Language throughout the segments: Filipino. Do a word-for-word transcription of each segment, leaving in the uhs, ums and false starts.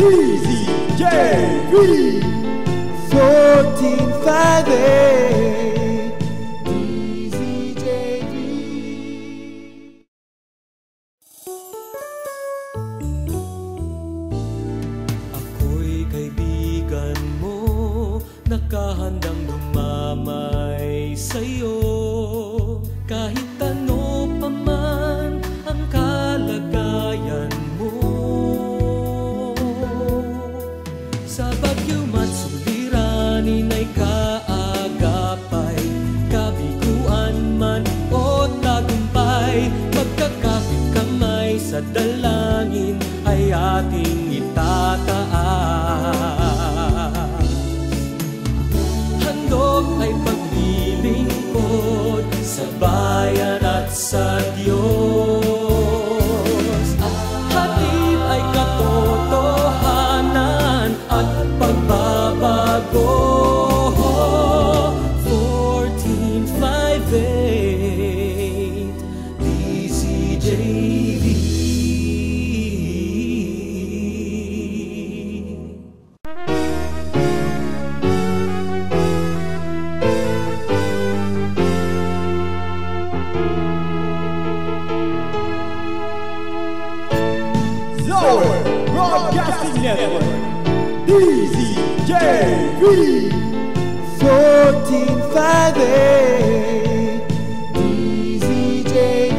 D Z J V fourteen fifty-eight D Z J V. Ako'y kaibigan mo, nakahandang lumamay sa'yo. Kahit ano pa man ang kalagayan mo, sa bagyo man suliranin ay kaagapay, kabiguan man o tagumpay, magkakapit kamay sa dalangin ay ating itataas. Handog ay paglilingkod sa bayan at sa Diyos. Hatid ay katotohanan at pagbabago. Fourteen fifty-eight D Z J V. Broadcasting Network D Z J V fourteen fifty-eight D Z J V.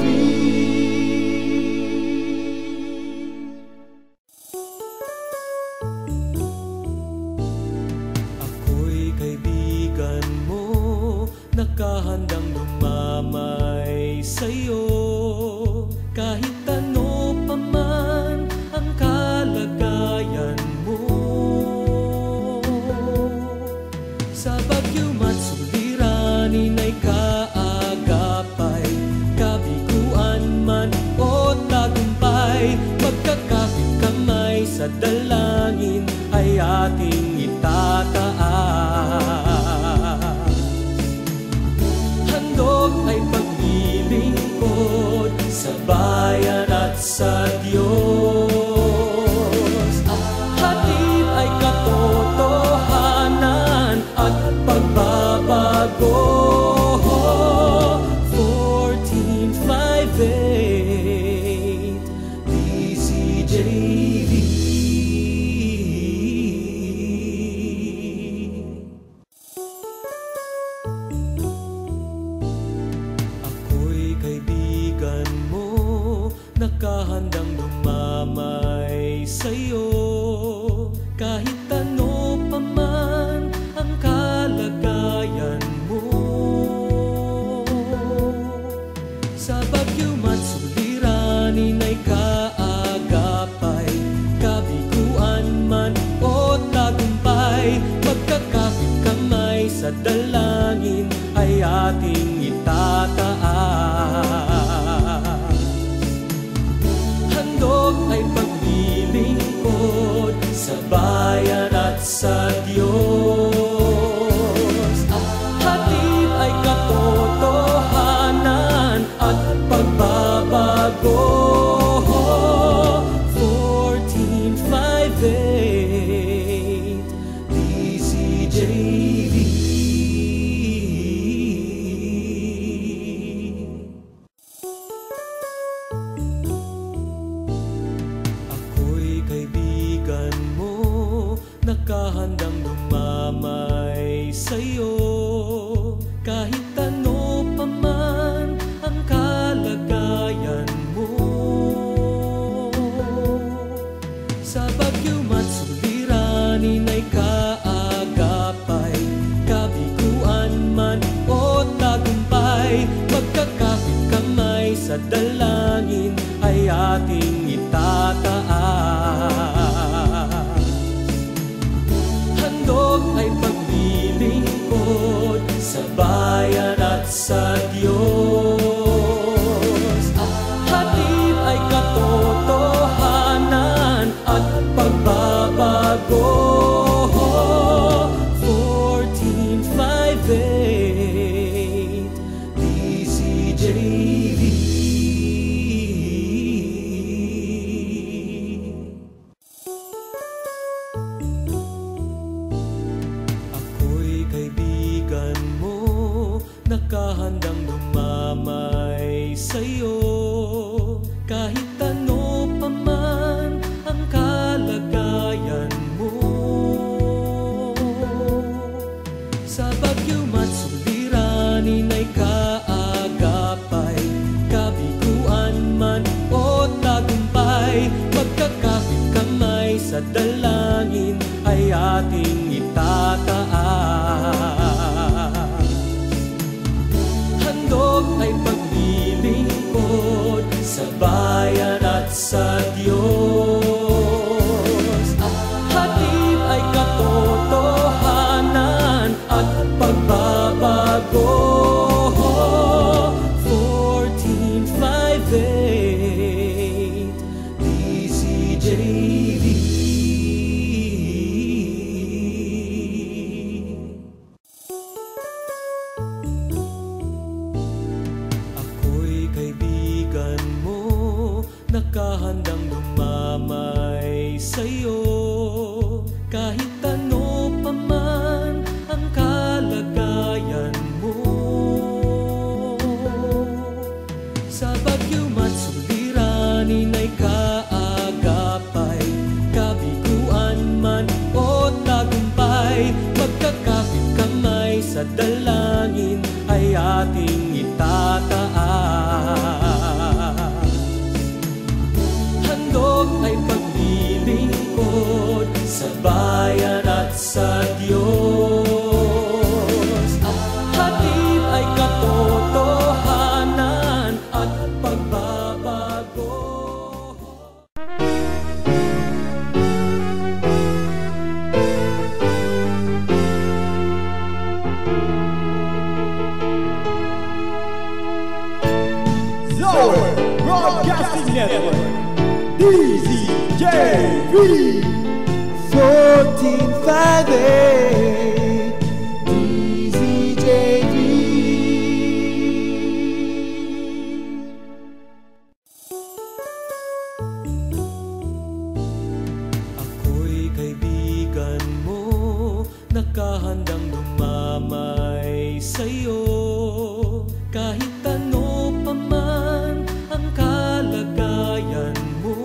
Ako'y kaibigan mo, nakahandang lumamay sa'yo. Kahit ano pa man ang kalagayan mo, sa bagyo man suliranin ay kaagapay, kabiguan man o tagumpay, magkakapit kamay sa dalangin ay ating itataas. Handog ay paglilingkod sa bayan at sa Diyos. Hatid ay katotohanan at pagbabago. Fourteen fifty-eight D Z J V. Ako'y kaibigan mo, nakahandang lumamay sa'yo. Kahit ano pa man ang kalagayan mo, sa bagyo man suliranin ay kaagapay, kabiguan man o tagumpay, magkakapit kamay sa dalangin ay ating itataas. Handog ay paglilingkod sa bayan at sa Diyos. Hatid ay katotohanan at pagbabago. Fourteen fifty-eight D Z J V. Ako'y kaibigan mo, nakahandang lumamay sa'yo. Kahit ano pa man ang kalagayan mo, sa bagyo man suliranin ay kaagapay, kabiguan man o tagumpay, magkakapit kamay sa dalangin ay ating itataas. Handog ay paglilingkod sa bayan at sa Diyos. Hatid ay katotohanan at pagbabago. Fourteen fifty-eight D Z J V. nakahandang dumamay sa'yo. Kahit ano pa man ang kalagayan mo, sa bagyo man suliranin ay kaagapay, kabiguan man o tagumpay, magkakapit kamay sa dalangin ay ating itataas. Handog ay paglilingkod sa bayan at sa Diyos. Hatid ay katotohanan at pagbabago. Fourteen fifty-eight D C J V. Ako'y kaibigan mo, nakahandang dumamay sa'yo. Kahit ano pa man ang kalagayan mo, sa bagyo man suliranin ay kaagapay, kabiguan man o tagumpay, magkakapit kamay sa dalangin ay ating itataas. Handog ay paglilingkod sa bayan at sa Diyos. Hatid ay katotohanan at pagbabago. Zoe Broadcasting Network, D Z J V. Fourteen fifty-eight D Z J V. Ako'y kaibigan mo, nakahandang dumamay sa'yo. Kahit ano pa man ang kalagayan mo,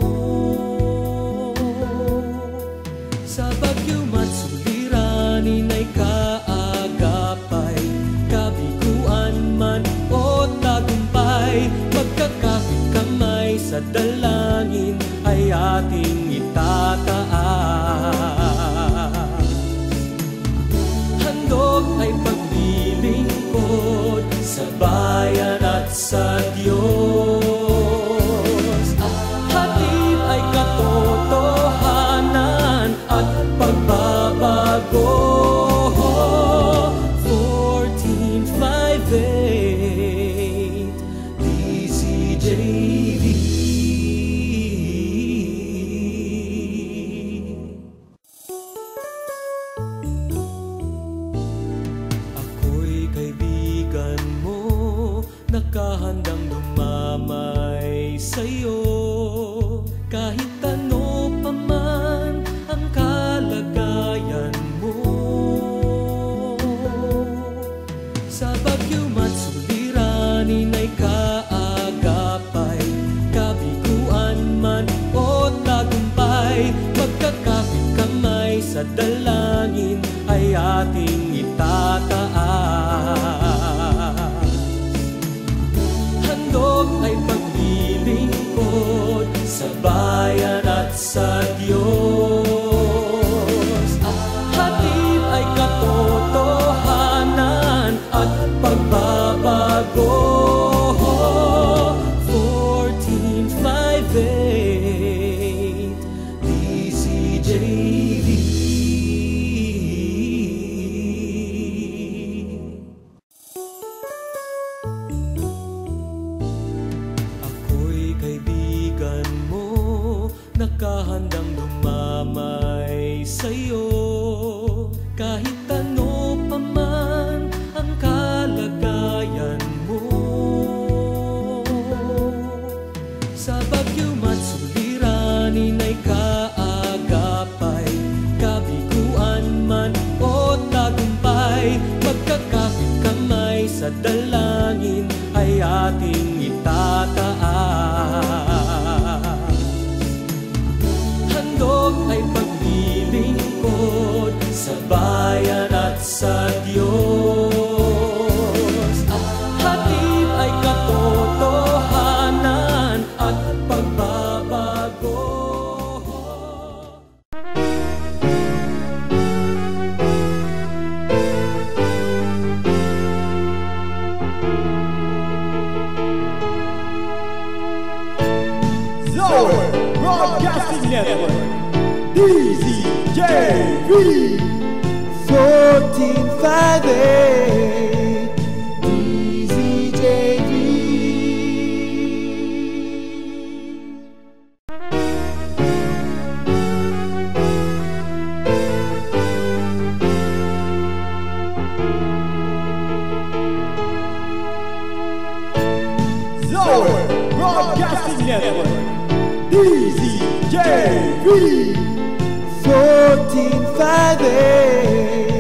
sa bagyo man suliranin ay kaagapay, kabiguan man o tagumpay, magkakapit kamay sa dalangin ay ating itataas. Handog ay paglilingkod sa bayan at sa Diyos. Hatid ay katotohanan at pagbabago. Fourteen fifty-eight D C J V. Ako'y kaibigan mo, nakahandang dumamay sa'yo. Kahit ano pa man ang kalagayan mo, sa bagyo man suliranin ay kaagapay, kabiguan man o tagumpay, magkakapit kamay sa dalangin ay ating itataas. Handog ay paglilingkod sa bayan at sa Diyos. Hatid ay katotohanan at pagbabago. Fourteen fifty-eight D C J V. Ako'y kaibigan mo, nakahandang dumamay sa'yo. Kahit ano pa man ang kalagayan mo, sa bagyo man suliranin ay kaagapay, kabiguan man o tagumpay, magkakapit kamay sa dalangin V fourteen five eight D Z J V. Zoe Broadcasting Network D Z J V fourteen five eight